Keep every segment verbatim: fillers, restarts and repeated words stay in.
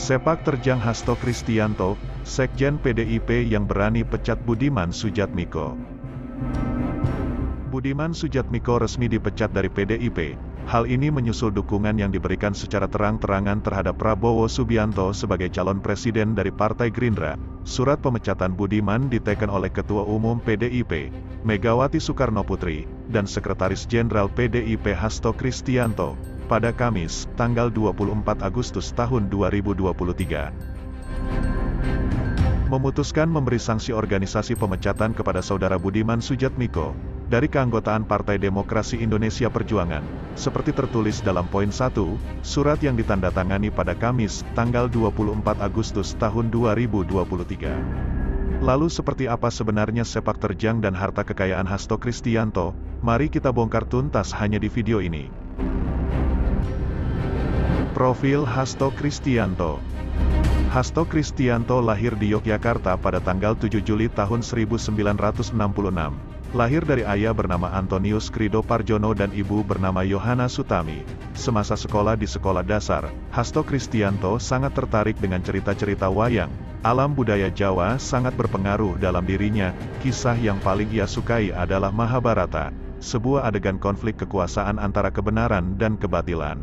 Sepak terjang Hasto Kristianto, Sekjen P D I P yang berani pecat Budiman Sujatmiko. Budiman Sujatmiko resmi dipecat dari P D I P. Hal ini menyusul dukungan yang diberikan secara terang-terangan terhadap Prabowo Subianto sebagai calon presiden dari Partai Gerindra. Surat pemecatan Budiman diteken oleh Ketua Umum P D I P, Megawati Soekarnoputri, dan Sekretaris Jenderal P D I P Hasto Kristianto, pada Kamis, tanggal dua puluh empat Agustus tahun dua ribu dua puluh tiga. Memutuskan memberi sanksi organisasi pemecatan kepada Saudara Budiman Sujatmiko dari keanggotaan Partai Demokrasi Indonesia Perjuangan, seperti tertulis dalam poin satu, surat yang ditandatangani pada Kamis, tanggal dua puluh empat Agustus tahun dua ribu dua puluh tiga. Lalu seperti apa sebenarnya sepak terjang dan harta kekayaan Hasto Kristianto? Mari kita bongkar tuntas hanya di video ini. Profil Hasto Kristianto. Hasto Kristianto lahir di Yogyakarta pada tanggal tujuh Juli tahun seribu sembilan ratus enam puluh enam. Lahir dari ayah bernama Antonius Krido Parjono dan ibu bernama Yohana Sutami. Semasa sekolah di sekolah dasar, Hasto Kristianto sangat tertarik dengan cerita-cerita wayang. Alam budaya Jawa sangat berpengaruh dalam dirinya. Kisah yang paling ia sukai adalah Mahabharata, sebuah adegan konflik kekuasaan antara kebenaran dan kebatilan.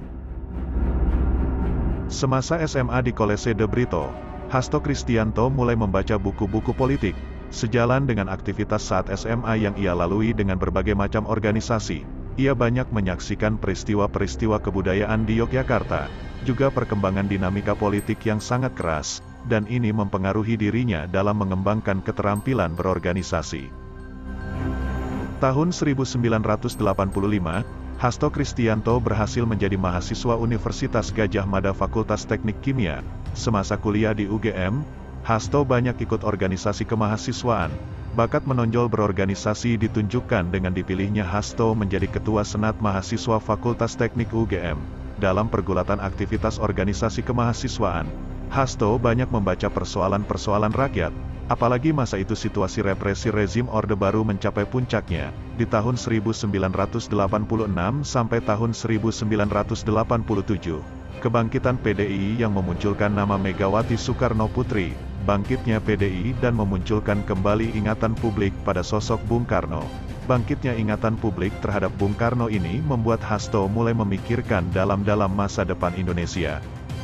Semasa S M A di College de Brito, Hasto Kristianto mulai membaca buku-buku politik. Sejalan dengan aktivitas saat S M A yang ia lalui dengan berbagai macam organisasi, ia banyak menyaksikan peristiwa-peristiwa kebudayaan di Yogyakarta, juga perkembangan dinamika politik yang sangat keras, dan ini mempengaruhi dirinya dalam mengembangkan keterampilan berorganisasi. Tahun seribu sembilan ratus delapan puluh lima, Hasto Kristianto berhasil menjadi mahasiswa Universitas Gadjah Mada Fakultas Teknik Kimia. Semasa kuliah di U G M, Hasto banyak ikut organisasi kemahasiswaan. Bakat menonjol berorganisasi ditunjukkan dengan dipilihnya Hasto menjadi Ketua Senat Mahasiswa Fakultas Teknik U G M. Dalam pergulatan aktivitas organisasi kemahasiswaan, Hasto banyak membaca persoalan-persoalan rakyat, apalagi masa itu situasi represi rezim Orde Baru mencapai puncaknya, di tahun seribu sembilan ratus delapan puluh enam sampai tahun seribu sembilan ratus delapan puluh tujuh. Kebangkitan P D I yang memunculkan nama Megawati Soekarnoputri, bangkitnya P D I dan memunculkan kembali ingatan publik pada sosok Bung Karno. Bangkitnya ingatan publik terhadap Bung Karno ini membuat Hasto mulai memikirkan dalam-dalam masa depan Indonesia.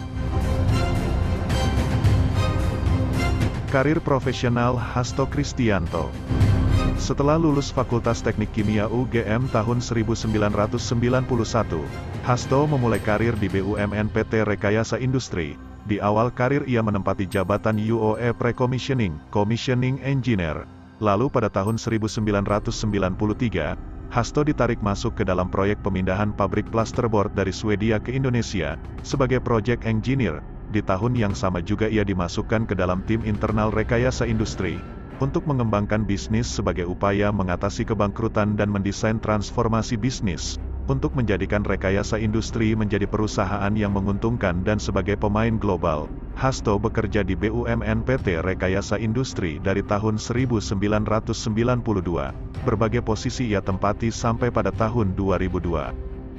Karir profesional Hasto Kristianto. Setelah lulus Fakultas Teknik Kimia U G M tahun seribu sembilan ratus sembilan puluh satu, Hasto memulai karir di B U M N P T Rekayasa Industri. Di awal karir ia menempati jabatan U O E Pre-Commissioning, Commissioning Engineer. Lalu pada tahun seribu sembilan ratus sembilan puluh tiga, Hasto ditarik masuk ke dalam proyek pemindahan pabrik plasterboard dari Swedia ke Indonesia, sebagai Project Engineer. Di tahun yang sama juga ia dimasukkan ke dalam tim internal Rekayasa Industri, untuk mengembangkan bisnis sebagai upaya mengatasi kebangkrutan dan mendesain transformasi bisnis, untuk menjadikan Rekayasa Industri menjadi perusahaan yang menguntungkan dan sebagai pemain global. Hasto bekerja di B U M N P T Rekayasa Industri dari tahun seribu sembilan ratus sembilan puluh dua, berbagai posisi ia tempati sampai pada tahun dua ribu dua.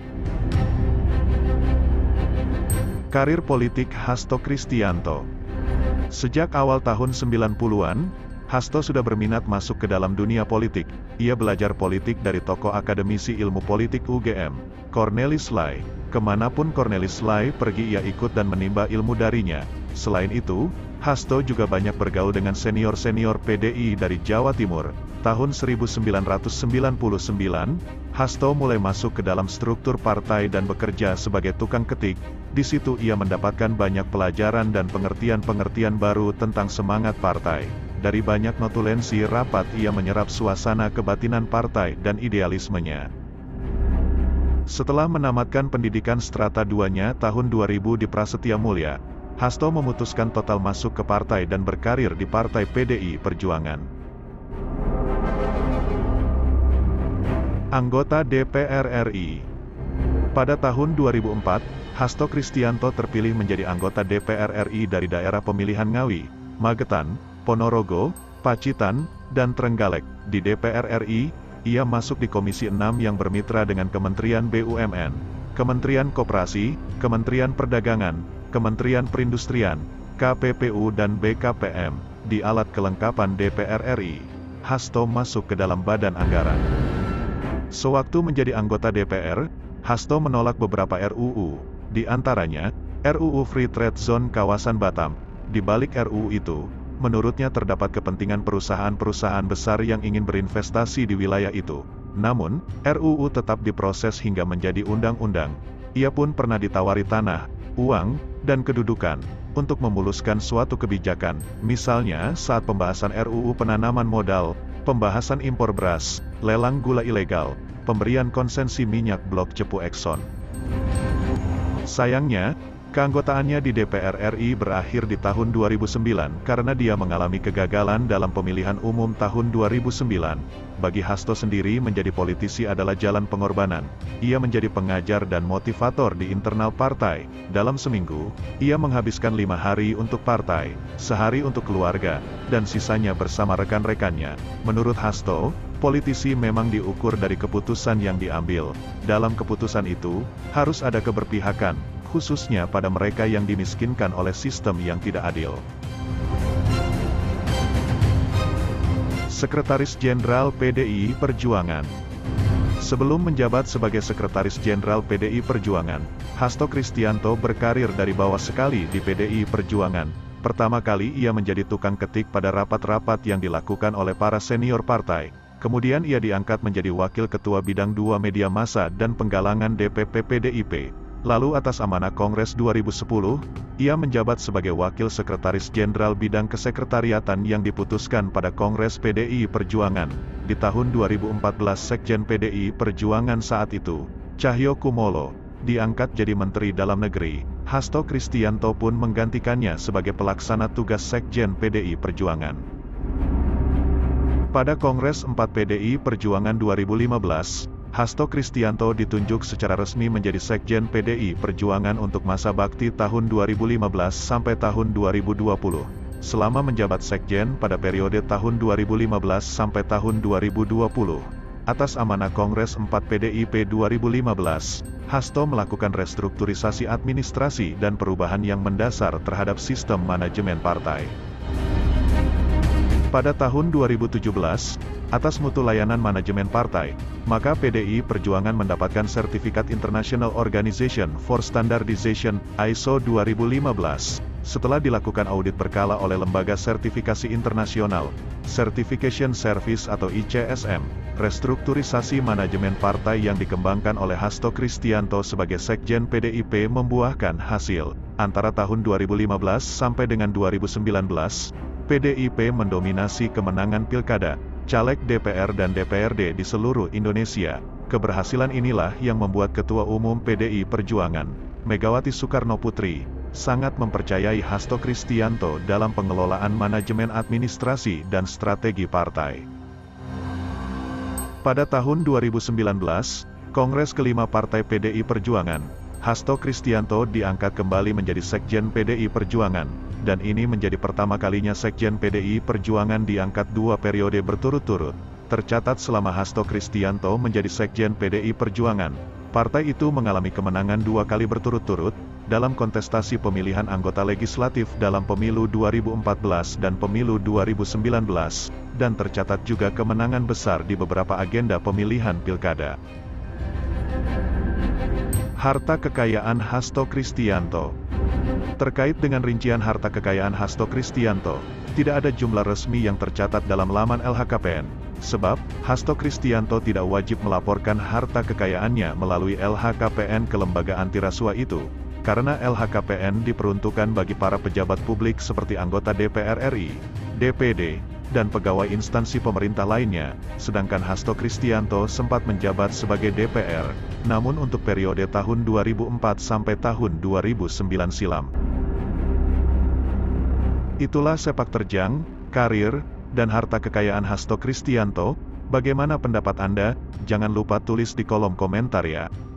Karir politik Hasto Kristianto. Sejak awal tahun sembilan puluhan, Hasto sudah berminat masuk ke dalam dunia politik. Ia belajar politik dari tokoh akademisi ilmu politik U G M, Cornelis Lai. Kemanapun Cornelis Lai pergi ia ikut dan menimba ilmu darinya. Selain itu, Hasto juga banyak bergaul dengan senior-senior P D I dari Jawa Timur. Tahun seribu sembilan ratus sembilan puluh sembilan, Hasto mulai masuk ke dalam struktur partai dan bekerja sebagai tukang ketik. Di situ ia mendapatkan banyak pelajaran dan pengertian-pengertian baru tentang semangat partai. Dari banyak notulensi rapat ia menyerap suasana kebatinan partai dan idealismenya. Setelah menamatkan pendidikan strata dua-nya tahun dua ribu di Prasetya Mulia, Hasto memutuskan total masuk ke partai dan berkarir di Partai P D I Perjuangan. Anggota D P R R I. Pada tahun dua ribu empat, Hasto Kristianto terpilih menjadi anggota D P R R I dari daerah pemilihan Ngawi, Magetan, Ponorogo, Pacitan, dan Trenggalek. Di D P R R I, ia masuk di Komisi enam yang bermitra dengan Kementerian B U M N, Kementerian Koperasi, Kementerian Perdagangan, Kementerian Perindustrian, K P P U dan B K P M, di alat kelengkapan D P R R I. Hasto masuk ke dalam badan anggaran. Sewaktu menjadi anggota D P R, Hasto menolak beberapa R U U, di antaranya, R U U Free Trade Zone kawasan Batam. Di balik R U U itu, menurutnya terdapat kepentingan perusahaan-perusahaan besar yang ingin berinvestasi di wilayah itu. Namun, R U U tetap diproses hingga menjadi undang-undang. Ia pun pernah ditawari tanah, uang, dan kedudukan, untuk memuluskan suatu kebijakan, misalnya saat pembahasan R U U penanaman modal, pembahasan impor beras, lelang gula ilegal, pemberian konsensi minyak blok cepu Exxon. Sayangnya, keanggotaannya di D P R R I berakhir di tahun dua ribu sembilan karena dia mengalami kegagalan dalam pemilihan umum tahun dua ribu sembilan. Bagi Hasto sendiri menjadi politisi adalah jalan pengorbanan. Ia menjadi pengajar dan motivator di internal partai. Dalam seminggu, ia menghabiskan lima hari untuk partai, sehari untuk keluarga, dan sisanya bersama rekan-rekannya. Menurut Hasto, politisi memang diukur dari keputusan yang diambil. Dalam keputusan itu, harus ada keberpihakan, khususnya pada mereka yang dimiskinkan oleh sistem yang tidak adil. Sekretaris Jenderal P D I Perjuangan. Sebelum menjabat sebagai Sekretaris Jenderal P D I Perjuangan, Hasto Kristianto berkarir dari bawah sekali di P D I Perjuangan. Pertama kali ia menjadi tukang ketik pada rapat-rapat yang dilakukan oleh para senior partai. Kemudian ia diangkat menjadi Wakil Ketua Bidang dua Media Massa dan Penggalangan D P P P D I P. Lalu atas amanah Kongres dua ribu sepuluh, ia menjabat sebagai Wakil Sekretaris Jenderal Bidang Kesekretariatan yang diputuskan pada Kongres P D I Perjuangan. Di tahun dua ribu empat belas Sekjen P D I Perjuangan saat itu, Cahyo Kumolo, diangkat jadi Menteri Dalam Negeri. Hasto Kristianto pun menggantikannya sebagai pelaksana tugas Sekjen P D I Perjuangan. Pada Kongres empat P D I Perjuangan dua ribu lima belas, Hasto Kristianto ditunjuk secara resmi menjadi Sekjen P D I Perjuangan untuk masa bakti tahun dua ribu lima belas sampai tahun dua ribu dua puluh. Selama menjabat Sekjen pada periode tahun dua ribu lima belas sampai tahun dua ribu dua puluh, atas amanah Kongres empat P D I P dua ribu lima belas, Hasto melakukan restrukturisasi administrasi dan perubahan yang mendasar terhadap sistem manajemen partai. Pada tahun dua ribu tujuh belas, atas mutu layanan manajemen partai, maka P D I Perjuangan mendapatkan sertifikat International Organization for Standardization, I S O dua ribu lima belas, setelah dilakukan audit berkala oleh Lembaga Sertifikasi Internasional, Certification Service atau I C S M. Restrukturisasi manajemen partai yang dikembangkan oleh Hasto Kristianto sebagai Sekjen P D I P membuahkan hasil. Antara tahun dua ribu lima belas sampai dengan dua ribu sembilan belas, P D I P mendominasi kemenangan pilkada, caleg D P R dan D P R D di seluruh Indonesia. Keberhasilan inilah yang membuat Ketua Umum P D I Perjuangan, Megawati Soekarnoputri, sangat mempercayai Hasto Kristianto dalam pengelolaan manajemen administrasi dan strategi partai. Pada tahun dua ribu sembilan belas, Kongres kelima Partai P D I Perjuangan, Hasto Kristianto diangkat kembali menjadi Sekjen P D I Perjuangan, dan ini menjadi pertama kalinya Sekjen P D I Perjuangan diangkat dua periode berturut-turut. Tercatat selama Hasto Kristianto menjadi Sekjen P D I Perjuangan, partai itu mengalami kemenangan dua kali berturut-turut, dalam kontestasi pemilihan anggota legislatif dalam pemilu dua ribu empat belas dan pemilu dua ribu sembilan belas, dan tercatat juga kemenangan besar di beberapa agenda pemilihan pilkada. Harta kekayaan Hasto Kristianto. Terkait dengan rincian harta kekayaan Hasto Kristianto, tidak ada jumlah resmi yang tercatat dalam laman L H K P N, sebab Hasto Kristianto tidak wajib melaporkan harta kekayaannya melalui L H K P N ke lembaga anti rasuah itu, karena L H K P N diperuntukkan bagi para pejabat publik seperti anggota D P R R I, D P D, dan pegawai instansi pemerintah lainnya, sedangkan Hasto Kristianto sempat menjabat sebagai D P R, namun untuk periode tahun dua ribu empat sampai tahun dua ribu sembilan silam. Itulah sepak terjang, karir, dan harta kekayaan Hasto Kristianto. Bagaimana pendapat Anda? Jangan lupa tulis di kolom komentar ya.